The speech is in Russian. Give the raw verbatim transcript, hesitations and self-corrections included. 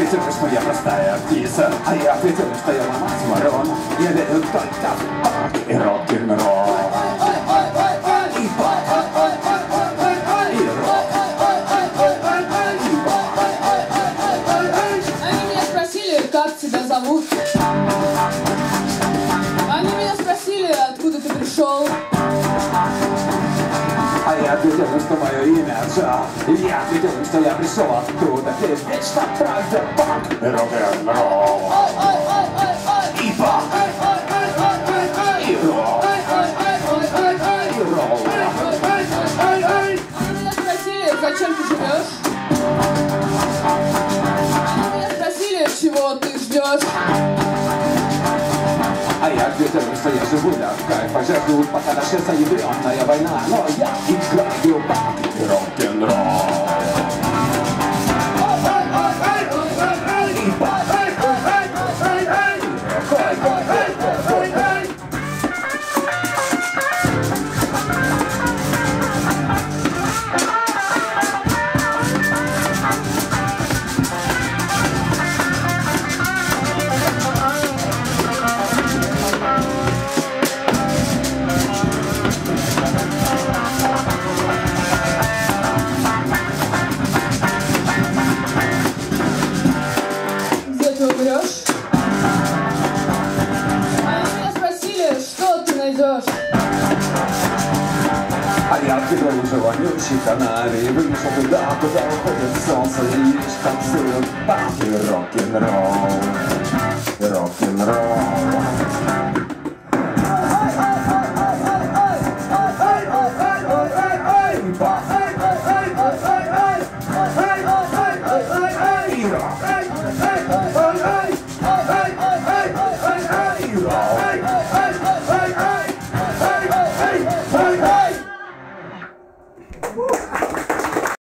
ответил, что я простая птица, а я ответил, что я ломать ворон. Я верю только в панк и рок-н-ролл. И панк, и рок. Они меня спросили, как тебя зовут. Они меня спросили, откуда ты пришел. А я ответил, что мое имя Джо. Я ответил, что я пришел оттуда, где вечно правда панк и рок-н-ролл. И панк, и рок, и ролл. Они меня спросили, зачем ты живешь. Они меня спросили, чего ты ждешь. А я ответил, что я живу для кайфа, жажду, пока начнется ядреная война. Но я играю панк и рок-н-ролл. И панк, а я ответил уже вонючий канарий. Вышел туда, куда уходит солнце, и лишь танцуют панк и рок-н-ролл. Рок-н-ролл.